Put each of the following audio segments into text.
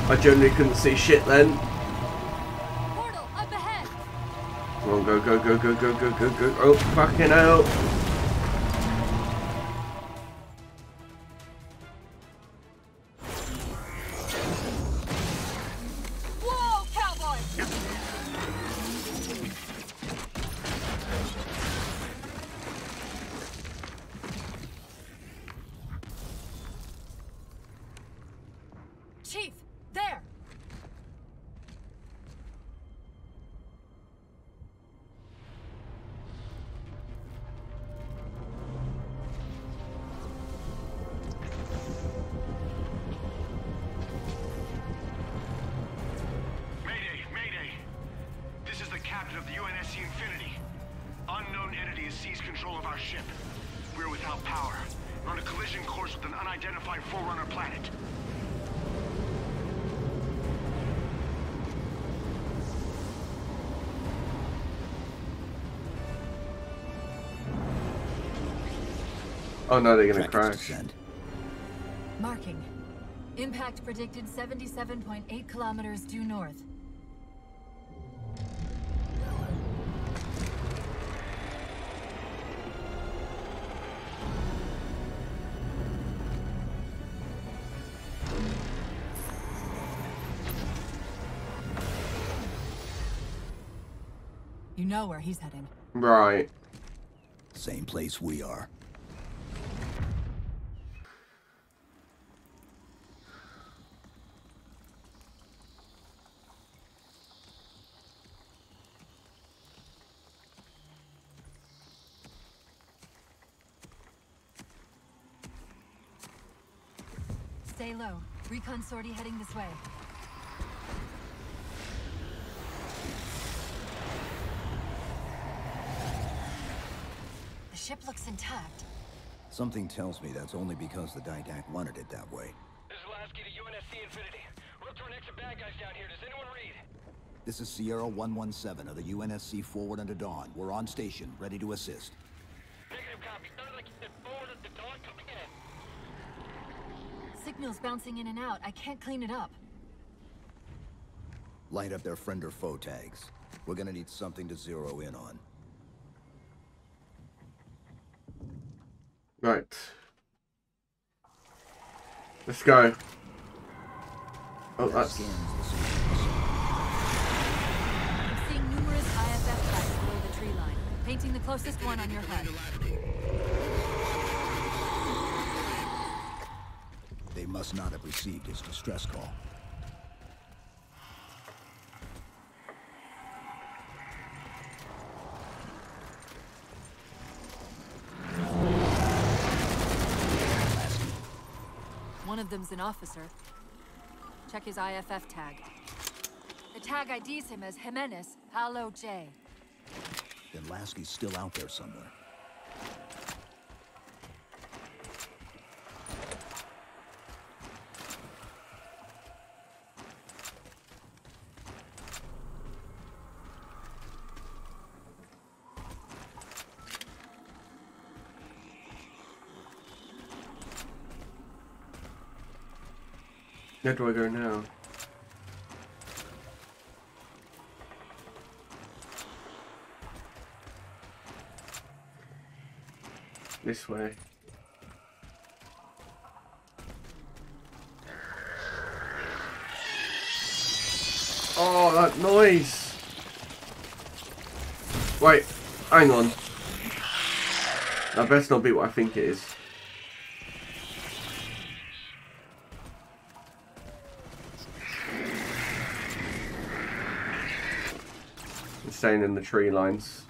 I generally couldn't see shit then. Portal up ahead. Come on, go, go, go, go, go, go, go, go. Oh, fucking hell. Whoa, cowboy! Chief, there! Mayday, Mayday! This is the captain of the UNSC Infinity. Unknown entity has seized control of our ship. We're without power. We're on a collision course with an unidentified Forerunner planet. Oh no, they're gonna Track its crash. descent. Marking. Impact predicted 77.8 kilometers due north. You know where he's heading. Right. Same place we are. Stay low. Recon sortie heading this way. The ship looks intact. Something tells me that's only because the Didact wanted it that way. This is Lasky to UNSC Infinity. We're up to our next bad guys down here. Does anyone read? This is Sierra 117 of the UNSC Forward Unto Dawn. We're on station, ready to assist. Negative copy. Sounded like you said forward at the dawn. Come again. Signal's bouncing in and out. I can't clean it up. Light up their friend or foe tags. We're gonna need something to zero in on. Right. Let's go. Oh, That that's... scans the signals. I'm seeing numerous IFF tracks below the tree line. Painting the closest one on your HUD. They must not have received his distress call. One of them's an officer. Check his IFF tag. The tag IDs him as Jimenez Paulo J. Then Lasky's still out there somewhere. Where do I go now? This way. Oh, that noise! Wait, hang on. That best not be what I think it is. It's staying in the tree lines.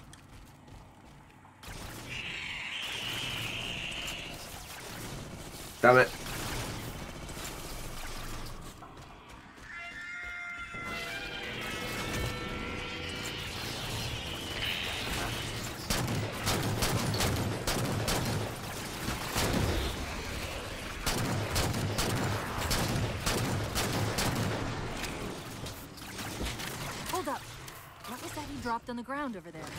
Damn it. Hold up. What was that he dropped on the ground over there?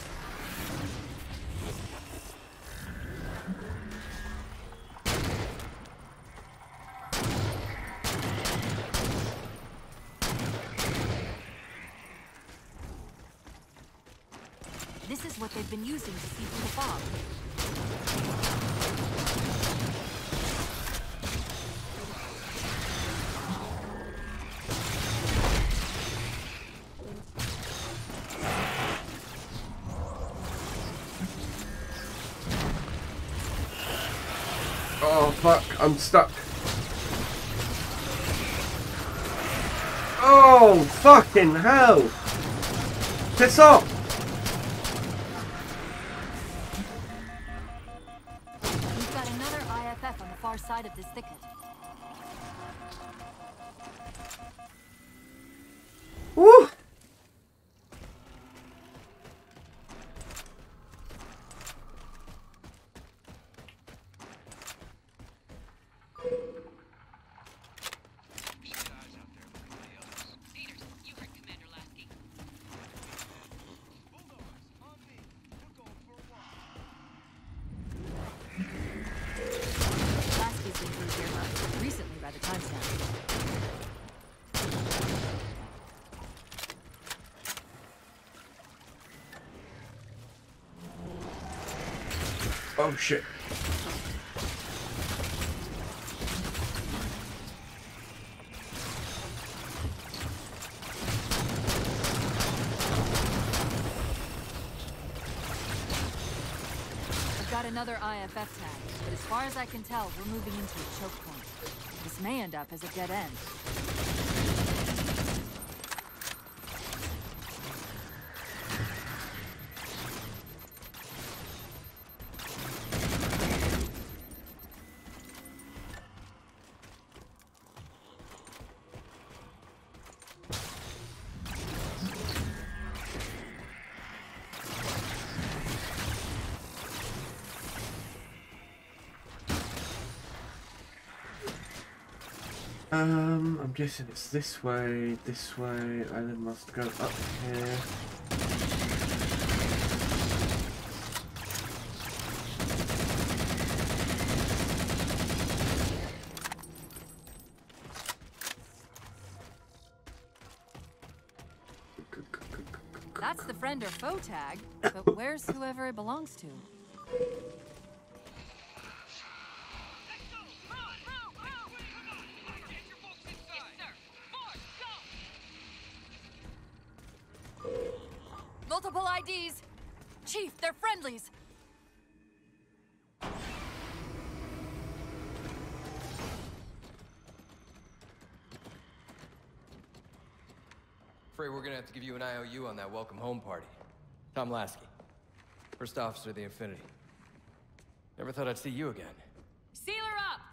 This is what they've been using to see through the fog. Oh fuck, I'm stuck. Oh fucking hell! Piss off! We've got another IFF on the far side of this thicket. Woo! Lasky's been through here recently by the timestamp. Oh shit. I've got another IFF tag, but as far as I can tell, we're moving into a choke point. This may end up as a dead end. I'm guessing it's this way, I then must go up here. That's the friend or foe tag, but where's whoever it belongs to? Multiple IDs! Chief, they're friendlies! Afraid we're gonna have to give you an IOU on that welcome home party. Tom Lasky, first officer of the Infinity. Never thought I'd see you again. Seal her up!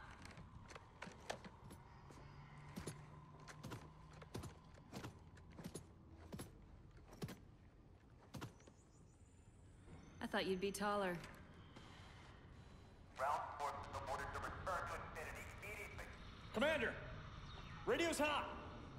I thought you'd be taller. Ground forces have ordered to return to Infinity immediately. Commander! Radio's hot!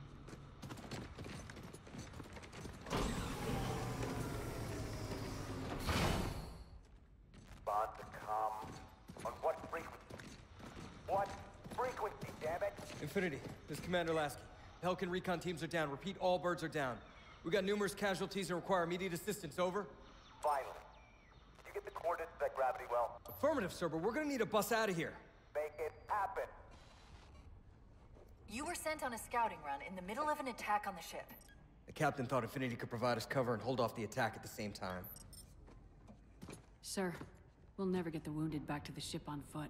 Bond to come. On what frequency? What frequency, damn it? Infinity, this is Commander Lasky. Pelican recon teams are down. Repeat, all birds are down. We got numerous casualties and require immediate assistance. Over. Finally. Did you get the coordinates of that gravity well? Affirmative, sir, but we're gonna need a bus out of here. Make it happen. You were sent on a scouting run in the middle of an attack on the ship. The captain thought Infinity could provide us cover and hold off the attack at the same time. Sir, we'll never get the wounded back to the ship on foot.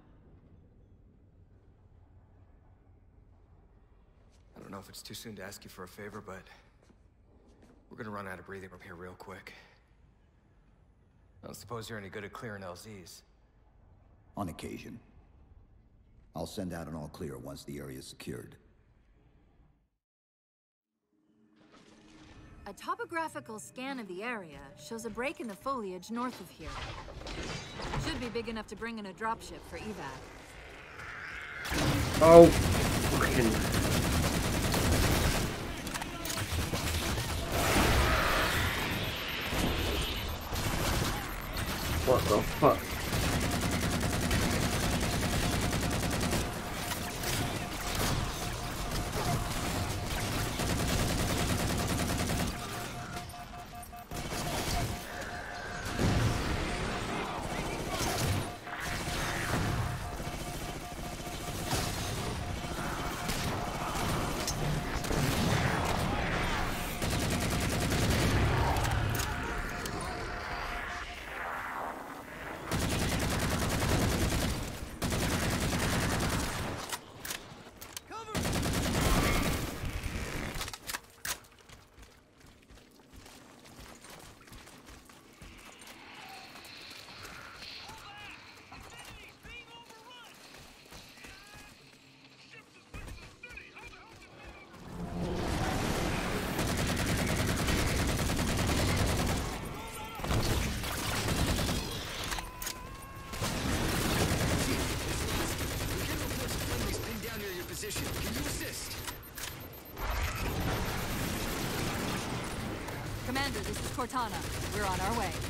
I don't know if it's too soon to ask you for a favor, but we're gonna run out of breathing room here real quick. I don't suppose you're any good at clearing LZs. On occasion. I'll send out an all clear once the area is secured. A topographical scan of the area shows a break in the foliage north of here. Should be big enough to bring in a dropship for evac. Oh, fucking. What the fuck? Commander, this is Cortana. We're on our way.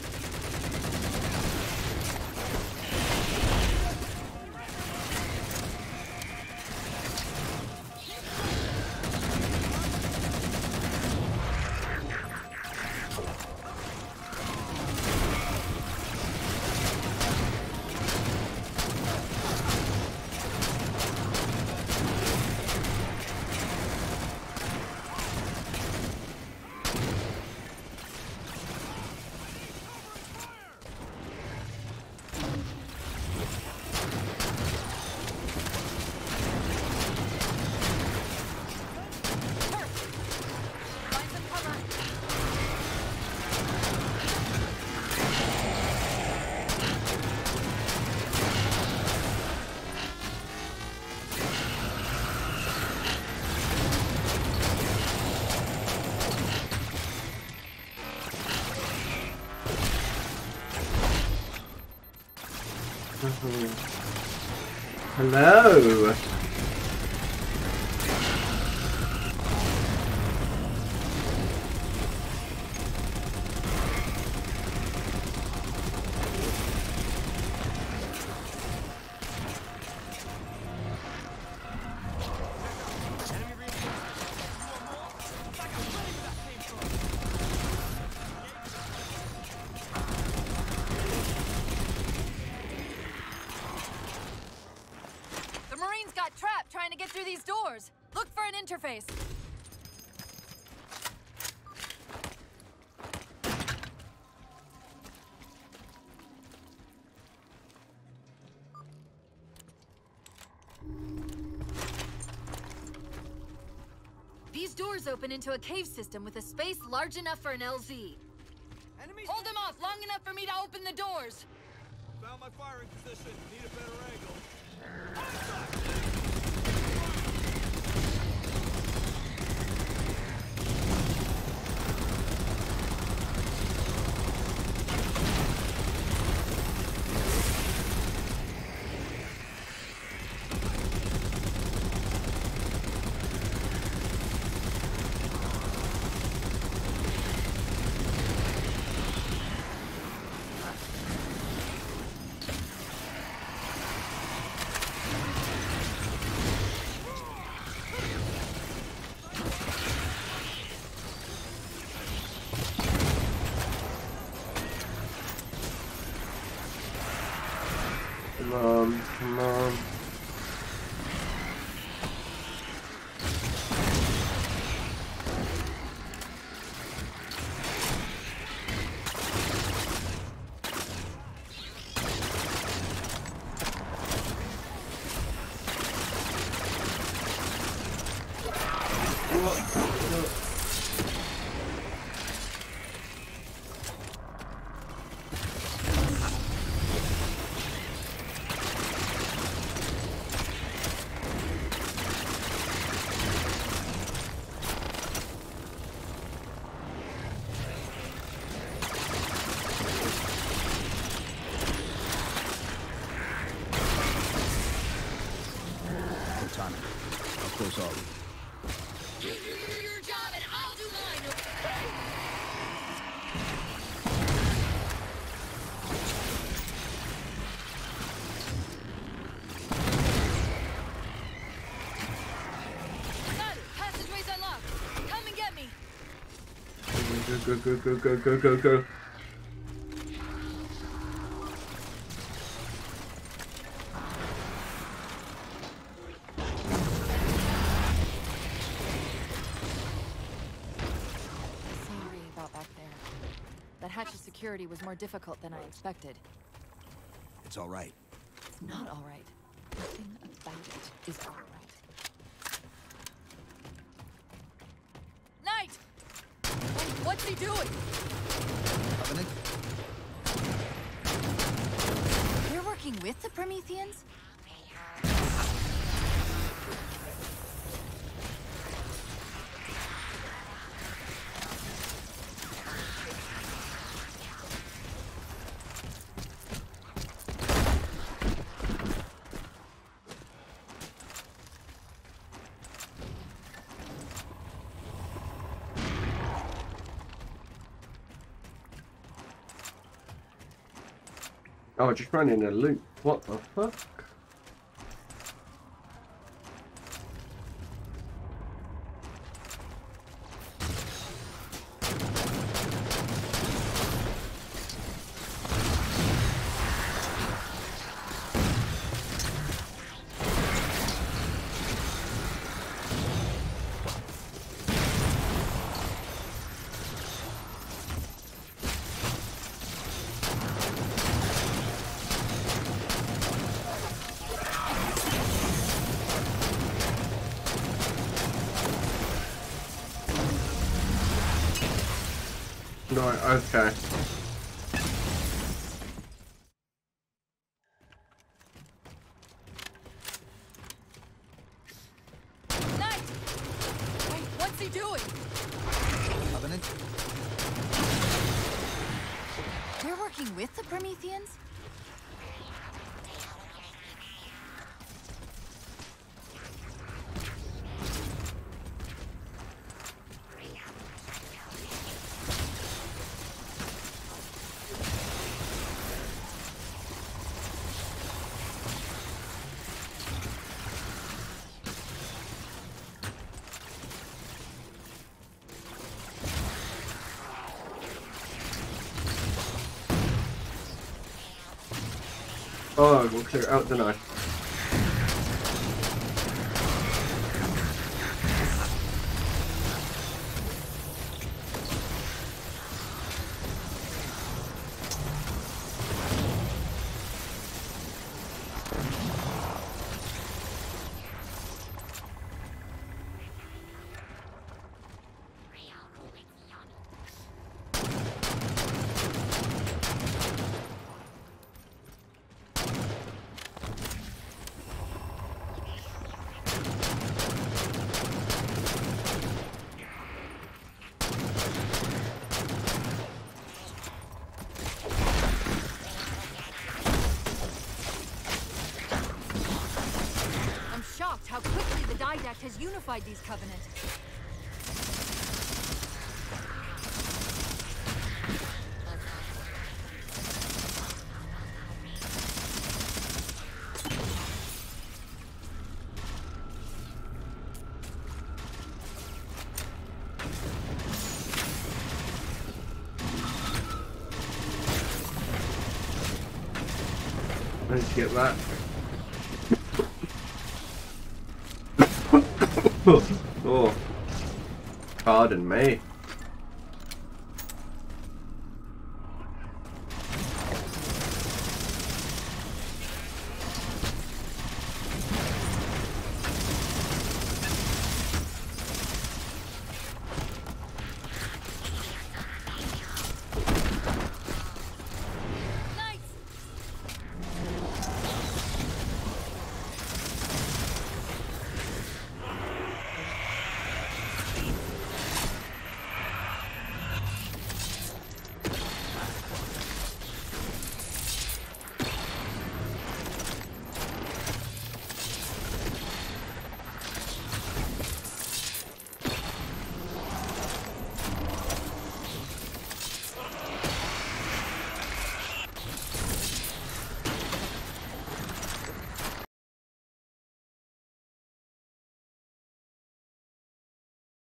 Hello. Trapped trying to get through these doors. Look for an interface. These doors open into a cave system with a space large enough for an LZ. Hold them off long enough for me to open the doors. Found my firing position. Need a better angle. Come on. How close are we? You do your job and I'll do mine. Got it. Passageway's unlocked. Come and get me. Go. Hatch's security was more difficult than I expected. It's all right. It's not all right. Nothing about it is all right. Knight! What's he doing? Covenant? You're working with the Prometheans? Oh, I just ran in a loop. What the fuck? Right, okay. Knight! Wait, what's he doing? Covenant? They're working with the Prometheans? Oh, we'll clear it out, don't I? I'm shocked how quickly the Didact has unified these Covenant. I need to get that. Oh, pardon me.